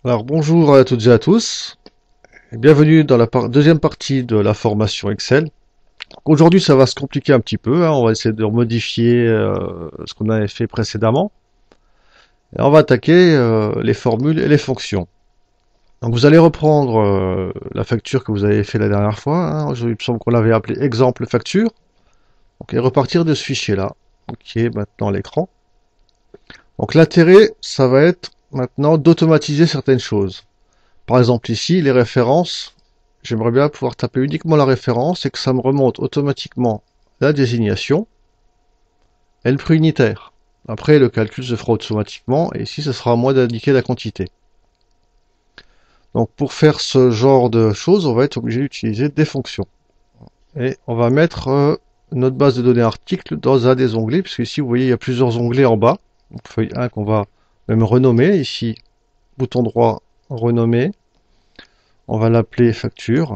Alors bonjour à toutes et à tous, et bienvenue dans la deuxième partie de la formation Excel. Aujourd'hui ça va se compliquer un petit peu, hein, on va essayer de modifier ce qu'on avait fait précédemment. Et on va attaquer les formules et les fonctions. Donc vous allez reprendre la facture que vous avez fait la dernière fois, hein. Il me semble qu'on l'avait appelé exemple facture. Donc, et repartir de ce fichier-là, qui est maintenant à l'écran. Donc l'intérêt, ça va être maintenant d'automatiser certaines choses. Par exemple ici, les références, j'aimerais bien pouvoir taper uniquement la référence et que ça me remonte automatiquement la désignation et le prix unitaire. Après, le calcul se fera automatiquement et ici, ce sera à moi d'indiquer la quantité. Donc pour faire ce genre de choses, on va être obligé d'utiliser des fonctions. Et on va mettre notre base de données article dans un des onglets, puisque ici, vous voyez, il y a plusieurs onglets en bas. Donc feuille 1 qu'on va même renommer. Ici, bouton droit, renommer. On va l'appeler facture.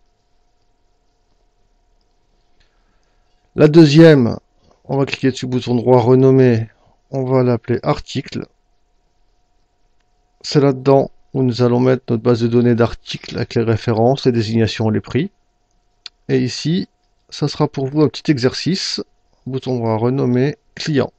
La deuxième, on va cliquer dessus, bouton droit, renommer. On va l'appeler article. C'est là-dedans où nous allons mettre notre base de données d'articles avec les références, les désignations, les prix. Et ici, ça sera pour vous un petit exercice. Bouton droit, renommer, client.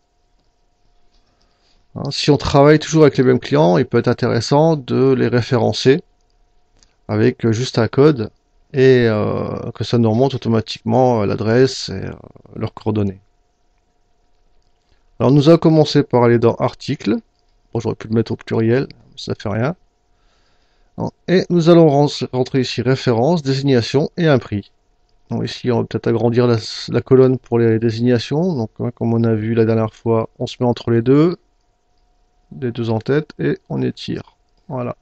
Hein, si on travaille toujours avec les mêmes clients, il peut être intéressant de les référencer avec juste un code et que ça nous remonte automatiquement l'adresse et leurs coordonnées. Alors nous allons commencer par aller dans article. Bon, j'aurais pu le mettre au pluriel, ça fait rien. Et nous allons rentrer ici référence, désignation et un prix. Donc ici on va peut-être agrandir la colonne pour les désignations. Donc comme on a vu la dernière fois, on se met entre les deux en tête et on étire. Voilà.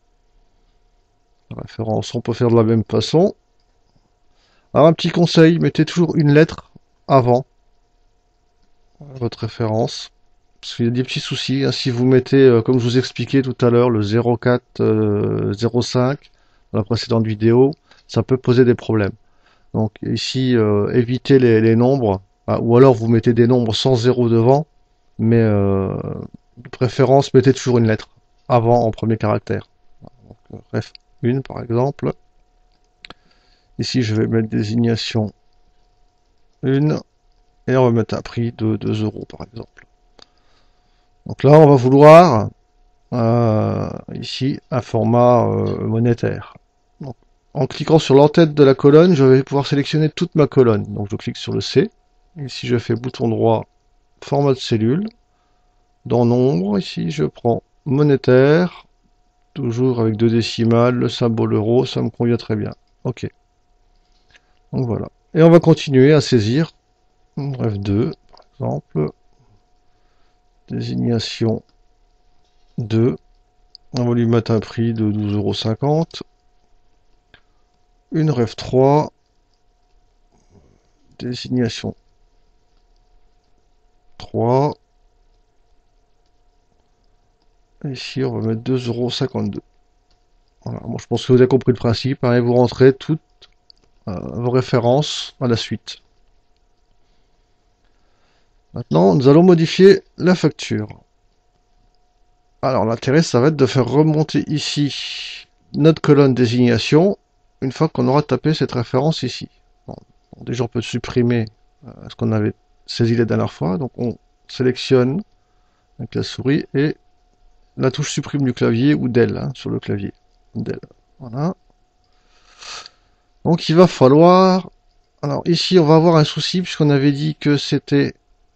La référence, on peut faire de la même façon. Alors un petit conseil, mettez toujours une lettre avant votre référence. Parce qu'il y a des petits soucis, hein. Si vous mettez, comme je vous expliquais tout à l'heure, le 04, 05 dans la précédente vidéo, ça peut poser des problèmes. Donc ici, évitez les nombres, ou alors vous mettez des nombres sans zéro devant, mais de préférence, mettez toujours une lettre avant en premier caractère. Donc, bref, une par exemple. Ici, je vais mettre désignation 1 et on va mettre un prix de 2 euros par exemple. Donc là, on va vouloir ici un format monétaire. Donc, en cliquant sur l'entête de la colonne, je vais pouvoir sélectionner toute ma colonne. Donc je clique sur le C. Ici, je fais bouton droit, format de cellule. Dans nombre, ici, je prends monétaire, toujours avec deux décimales, le symbole euro, ça me convient très bien. Ok. Donc voilà. Et on va continuer à saisir. Bref, 2, par exemple. Désignation 2. On va lui mettre un prix de 12,50 €. Une ref 3. Désignation 3. Ici, on va mettre 2,52 €. Voilà. Bon, je pense que vous avez compris le principe, hein, et vous rentrez toutes vos références à la suite. Maintenant, nous allons modifier la facture. Alors, l'intérêt, ça va être de faire remonter ici notre colonne désignation une fois qu'on aura tapé cette référence ici. Bon, déjà, on peut supprimer ce qu'on avait saisi la dernière fois. Donc, on sélectionne avec la souris et la touche supprime du clavier ou d'elle, hein, sur le clavier. Del. Voilà. Donc, il va falloir... Alors, ici, on va avoir un souci puisqu'on avait dit que c'était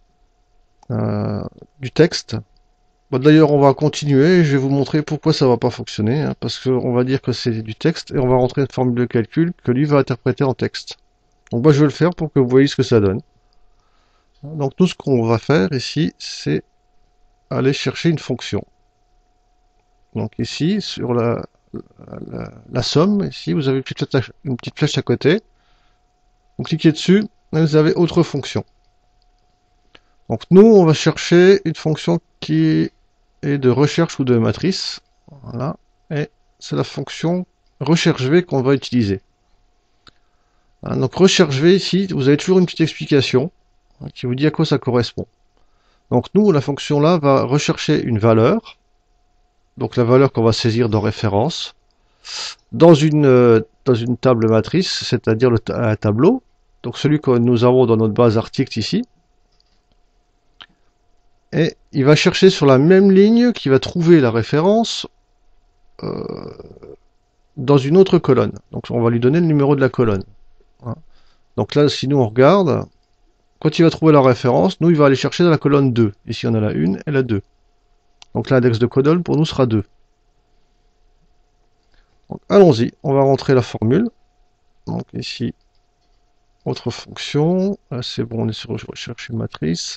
du texte. Bon, d'ailleurs, on va continuer et je vais vous montrer pourquoi ça va pas fonctionner, hein, parce qu'on va dire que c'est du texte et on va rentrer une formule de calcul que lui va interpréter en texte. Donc moi je vais le faire pour que vous voyez ce que ça donne. Donc tout ce qu'on va faire ici, c'est aller chercher une fonction. Donc ici, sur la somme, ici vous avez une petite flèche à côté. Vous cliquez dessus et vous avez autre fonction. Donc nous, on va chercher une fonction qui est de recherche ou de matrice. Voilà. Et c'est la fonction recherche V qu'on va utiliser. Hein, donc recherche V ici, vous avez toujours une petite explication qui vous dit à quoi ça correspond. Donc nous, la fonction là va rechercher une valeur donc la valeur qu'on va saisir dans référence, dans une table matrice, c'est-à-dire un tableau, donc celui que nous avons dans notre base article ici, et il va chercher sur la même ligne qu'il va trouver la référence euh, dans une autre colonne. Donc on va lui donner le numéro de la colonne. Voilà. Donc là, si nous on regarde, quand il va trouver la référence, nous il va aller chercher dans la colonne 2. Ici on a la 1 et la 2. Donc l'index de colonne pour nous sera 2. Allons-y, on va rentrer la formule. Donc ici, autre fonction. Là c'est bon, on est sur recherche une matrice.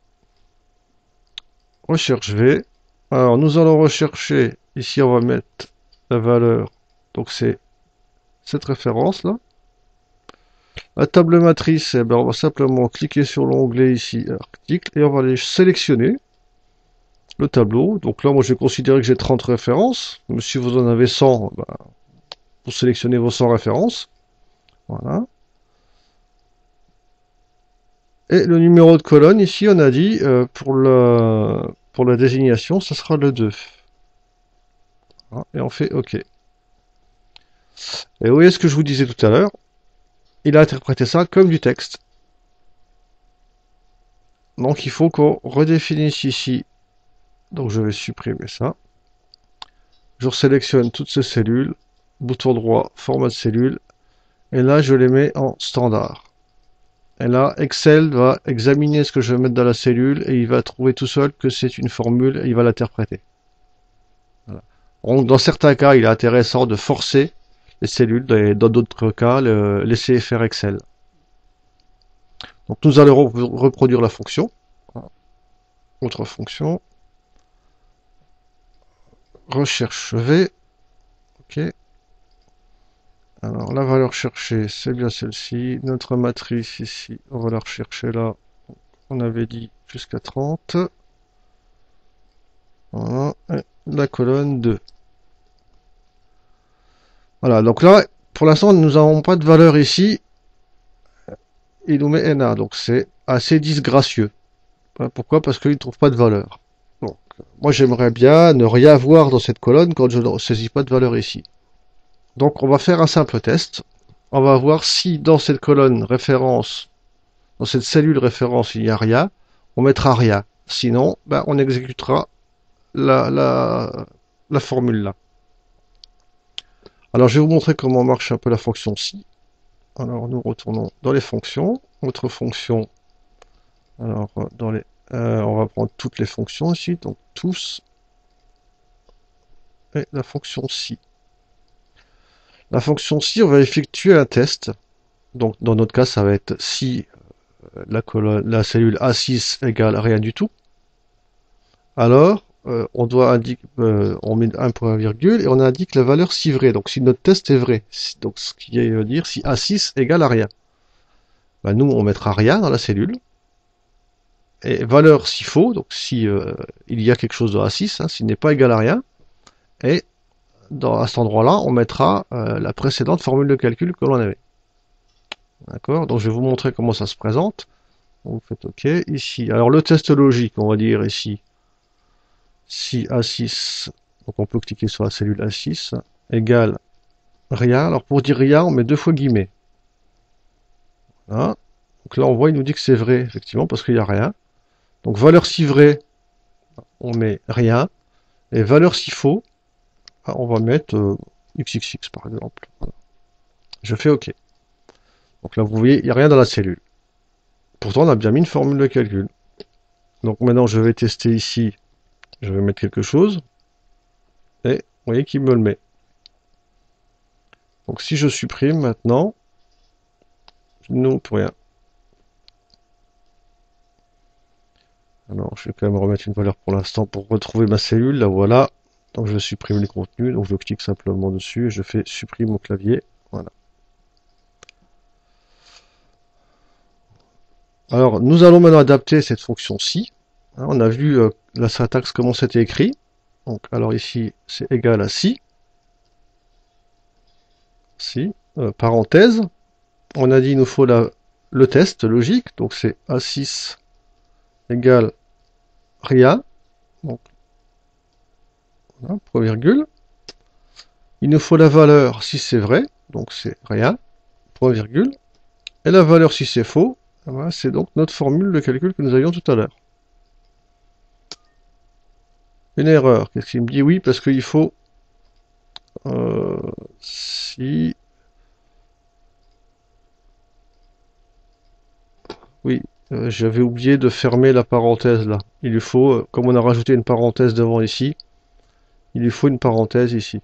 Recherche V. Alors nous allons rechercher, ici on va mettre la valeur, donc c'est cette référence là. La table matrice, eh ben, on va simplement cliquer sur l'onglet ici, article, et on va aller sélectionner le tableau. Donc là moi je vais considérer que j'ai 30 références. Mais si vous en avez 100, ben, vous sélectionnez vos 100 références. Voilà. Et le numéro de colonne, ici on a dit, pour la désignation, ça sera le 2. Voilà. Et on fait OK. Et vous voyez ce que je vous disais tout à l'heure, il a interprété ça comme du texte. Donc il faut qu'on redéfinisse ici. Donc je vais supprimer ça. Je sélectionne toutes ces cellules, bouton droit, format de cellule, et là je les mets en standard. Et là, Excel va examiner ce que je vais mettre dans la cellule et il va trouver tout seul que c'est une formule et il va l'interpréter. Voilà. Donc dans certains cas, il est intéressant de forcer les cellules, et dans d'autres cas, laisser faire Excel. Donc nous allons reproduire la fonction. Autre fonction. Recherche V. OK. Alors la valeur cherchée, c'est bien celle-ci. Notre matrice ici, on va la rechercher là. On avait dit jusqu'à 30. Voilà. Et la colonne 2. Voilà, donc là, pour l'instant, nous n'avons pas de valeur ici. Il nous met NA, donc c'est assez disgracieux. Pourquoi? Parce qu'il ne trouve pas de valeur. Donc, moi j'aimerais bien ne rien voir dans cette colonne quand je ne saisis pas de valeur ici. Donc on va faire un simple test. On va voir si dans cette colonne référence, dans cette cellule référence, il n'y a rien. On mettra rien. Sinon, ben, on exécutera la formule là. Alors je vais vous montrer comment marche un peu la fonction si. Alors nous retournons dans les fonctions. Autre fonction. Alors on va prendre toutes les fonctions ici, donc tous. Et la fonction si. La fonction si, on va effectuer un test. Donc dans notre cas, ça va être si la cellule A6 égale rien du tout. Alors on doit indiquer, on met un point virgule et on indique la valeur si vrai. Donc si notre test est vrai, donc ce qui veut dire si A6 égale à rien. Ben, nous on mettra rien dans la cellule. Et valeur si faux, donc si il y a quelque chose dans A6, hein, s'il n'est pas égal à rien. Et à cet endroit-là, on mettra la précédente formule de calcul que l'on avait. D'accord? Donc je vais vous montrer comment ça se présente. Donc, vous faites OK. Ici, alors le test logique, on va dire ici, si A6, donc on peut cliquer sur la cellule A6, égale rien. Alors pour dire rien, on met 2 fois guillemets. Voilà. Donc là, on voit, il nous dit que c'est vrai, effectivement, parce qu'il n'y a rien. Donc valeur si vrai, on met rien. Et valeur si faux, on va mettre XXX par exemple. Voilà. Je fais OK. Donc là, vous voyez, il n'y a rien dans la cellule. Pourtant, on a bien mis une formule de calcul. Donc maintenant, je vais tester ici. Je vais mettre quelque chose. Et vous voyez qu'il me le met. Donc si je supprime maintenant, non, pour rien. Alors, je vais quand même remettre une valeur pour l'instant pour retrouver ma cellule. Là, voilà. Donc je supprime les contenus. Donc je clique simplement dessus et je fais supprime au clavier. Voilà. Alors, nous allons maintenant adapter cette fonction-ci. On a vu la syntaxe, comment c'était écrit. Donc, alors ici, c'est égal à si. Si. Parenthèse. On a dit il nous faut le test logique. Donc, c'est A6 égale rien. Donc, Voilà, point virgule. Il nous faut la valeur si c'est vrai, donc c'est rien, point virgule. Et la valeur si c'est faux, voilà, c'est donc notre formule de calcul que nous avions tout à l'heure. Une erreur, qu'est-ce qu'il me dit? Oui, parce qu'il faut si oui, j'avais oublié de fermer la parenthèse là. Il lui faut, comme on a rajouté une parenthèse devant ici, il lui faut une parenthèse ici.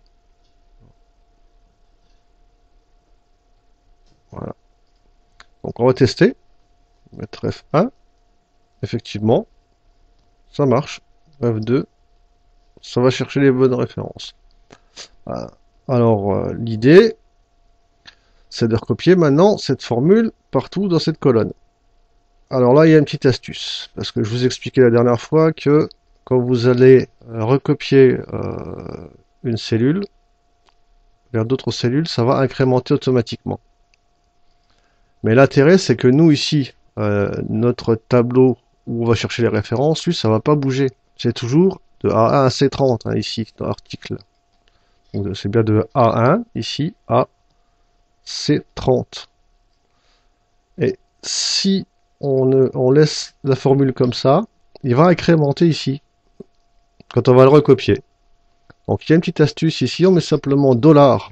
Voilà. Donc on va tester. Mettre F1. Effectivement, ça marche. F2, ça va chercher les bonnes références. Voilà. Alors l'idée, c'est de recopier maintenant cette formule partout dans cette colonne. Alors là, il y a une petite astuce, parce que je vous expliquais la dernière fois que quand vous allez recopier une cellule vers d'autres cellules, ça va incrémenter automatiquement. Mais l'intérêt, c'est que nous ici, notre tableau où on va chercher les références, lui, ça va pas bouger. C'est toujours de A1 à C30, hein, ici, dans l'article. Donc c'est bien de A1, ici, à C30. Et si on laisse la formule comme ça, il va incrémenter ici, quand on va le recopier. Donc il y a une petite astuce ici, on met simplement $,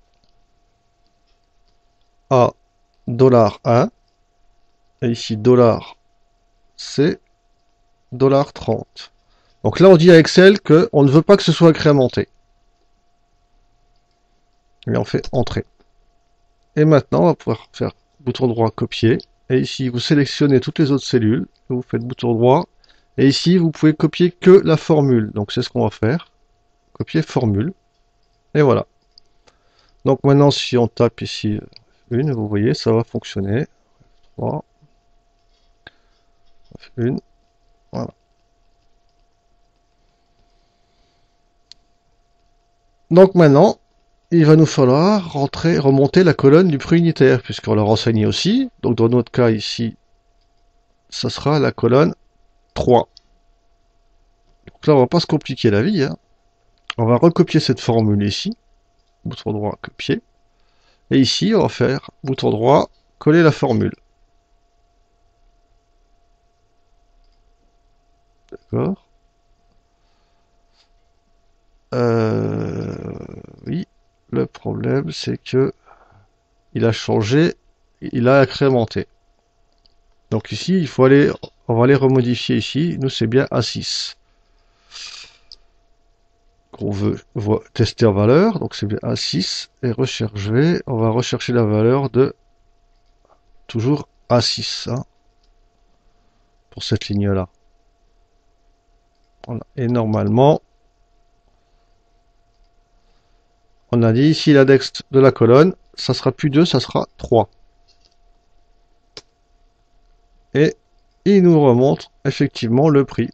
A, $1, et ici $C, $30. Donc là on dit à Excel qu'on ne veut pas que ce soit incrémenté. Et on fait Entrée. Et maintenant on va pouvoir faire bouton droit copier. Et ici vous sélectionnez toutes les autres cellules, vous faites bouton droit. Et ici vous pouvez copier que la formule. Donc c'est ce qu'on va faire. Copier formule. Et voilà. Donc maintenant si on tape ici une, vous voyez, ça va fonctionner. 3, une, voilà. Donc maintenant, il va nous falloir remonter la colonne du prix unitaire, puisqu'on l'a renseigné aussi. Donc dans notre cas ici, ça sera la colonne 3. Donc là, on va pas se compliquer la vie, hein. On va recopier cette formule ici, bouton droit, copier. Et ici, on va faire bouton droit, coller la formule. D'accord. Oui, le problème c'est que il a changé, il a incrémenté. Donc ici, on va aller remodifier ici. Nous, c'est bien A6 qu'on veut tester en valeur. Donc c'est bien A6 et rechercher. On va rechercher la valeur de toujours A6 hein, pour cette ligne-là. Voilà. Et normalement, on a dit ici l'index de la colonne, ça sera plus 2, ça sera 3. Et il nous remonte effectivement le prix.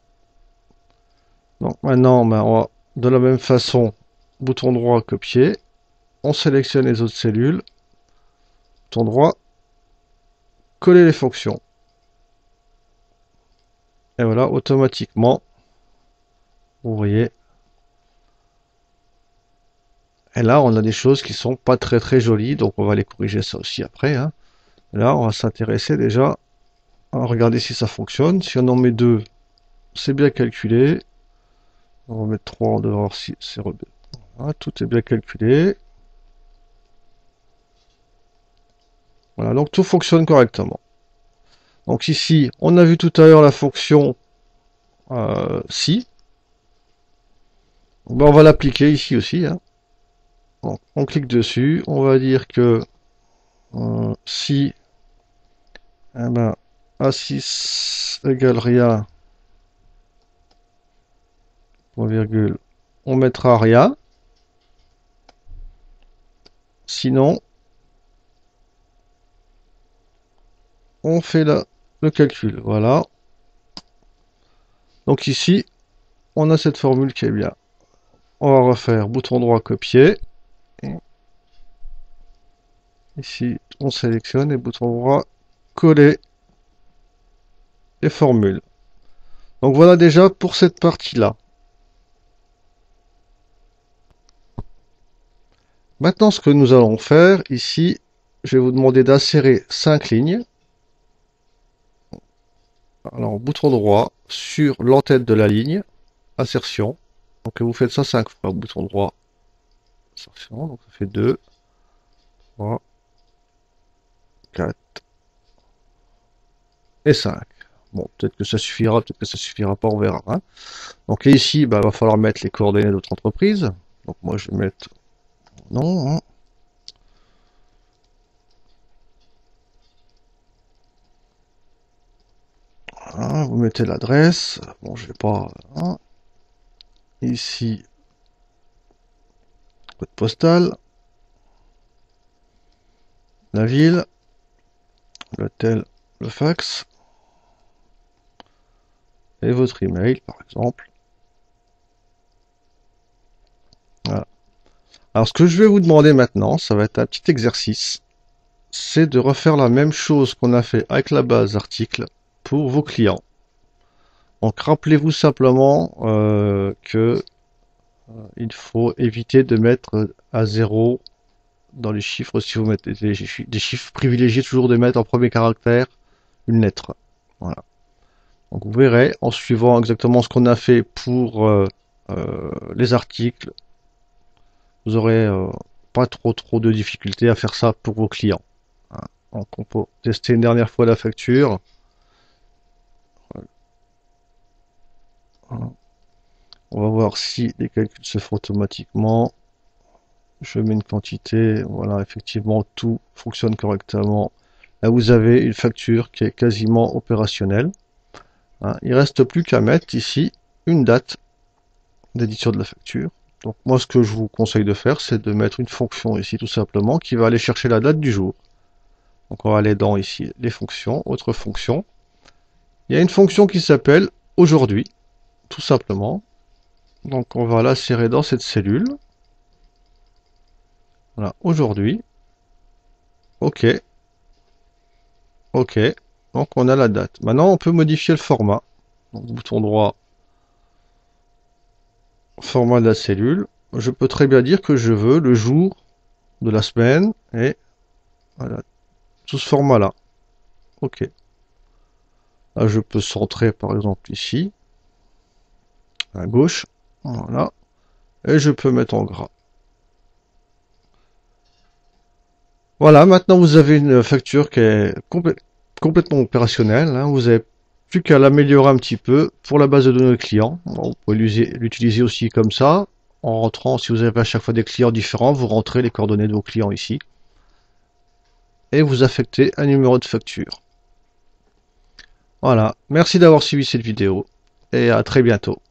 Donc maintenant, ben, on va de la même façon, bouton droit, copier. On sélectionne les autres cellules. Bouton droit, coller les fonctions. Et voilà, automatiquement, vous voyez. Et là, on a des choses qui sont pas très jolies, donc on va les corriger ça aussi après. Hein. Là, on va s'intéresser déjà à regarder si ça fonctionne. Si on en met 2, c'est bien calculé. On va mettre 3, on devrait voir si c'est voilà, tout est bien calculé. Voilà, donc tout fonctionne correctement. Donc ici, on a vu tout à l'heure la fonction si. Ben, on va l'appliquer ici aussi. Hein. Donc, on clique dessus, on va dire que si eh ben, A6 égale rien, point virgule, on mettra rien. Sinon, on fait le calcul. Voilà. Donc ici, on a cette formule qui est bien. On va refaire bouton droit copier. Ici, on sélectionne et bouton droit coller les formules. Donc voilà déjà pour cette partie-là. Maintenant, ce que nous allons faire ici, je vais vous demander d'insérer 5 lignes. Alors, bouton droit sur l'entête de la ligne, insertion. Donc, vous faites ça 5 fois, bouton droit, insertion. Donc, ça fait 2, 3, 4 et 5. Bon, peut-être que ça suffira, peut-être que ça suffira pas, on verra, hein. Donc, et ici, bah, va falloir mettre les coordonnées de notre entreprise. Donc, moi, je vais mettre non, hein. Voilà, vous mettez l'adresse. Bon, je vais pas, hein. Ici, code postal, la ville, l'hôtel, le fax et votre email, par exemple. Voilà. Alors, ce que je vais vous demander maintenant, ça va être un petit exercice. C'est de refaire la même chose qu'on a fait avec la base article pour vos clients. Donc, rappelez-vous simplement que il faut éviter de mettre à 0 dans les chiffres. Si vous mettez des chiffres, privilégiés toujours de mettre en premier caractère une lettre. Voilà. Donc vous verrez, en suivant exactement ce qu'on a fait pour les articles, vous aurez pas trop de difficultés à faire ça pour vos clients. Hein. Donc on peut tester une dernière fois la facture. Voilà. On va voir si les calculs se font automatiquement. Je mets une quantité, voilà, effectivement tout fonctionne correctement. Là vous avez une facture qui est quasiment opérationnelle. Hein. Il reste plus qu'à mettre ici une date d'édition de la facture. Donc moi ce que je vous conseille de faire, c'est de mettre une fonction ici tout simplement qui va aller chercher la date du jour. Donc on va aller dans ici les fonctions, autre fonction. Il y a une fonction qui s'appelle aujourd'hui, tout simplement. Donc on va l'insérer dans cette cellule. Voilà, aujourd'hui. OK. OK. Donc on a la date. Maintenant on peut modifier le format. Donc bouton droit, format de la cellule. Je peux très bien dire que je veux le jour de la semaine et voilà, tout ce format-là. OK. Là, je peux centrer par exemple ici, à gauche. Voilà. Et je peux mettre en gras. Voilà, maintenant vous avez une facture qui est complètement opérationnelle. Hein. Vous avez plus qu'à l'améliorer un petit peu pour la base de données clients. Bon, vous pouvez l'utiliser aussi comme ça. En rentrant, si vous avez à chaque fois des clients différents, vous rentrez les coordonnées de vos clients ici. Et vous affectez un numéro de facture. Voilà, merci d'avoir suivi cette vidéo et à très bientôt.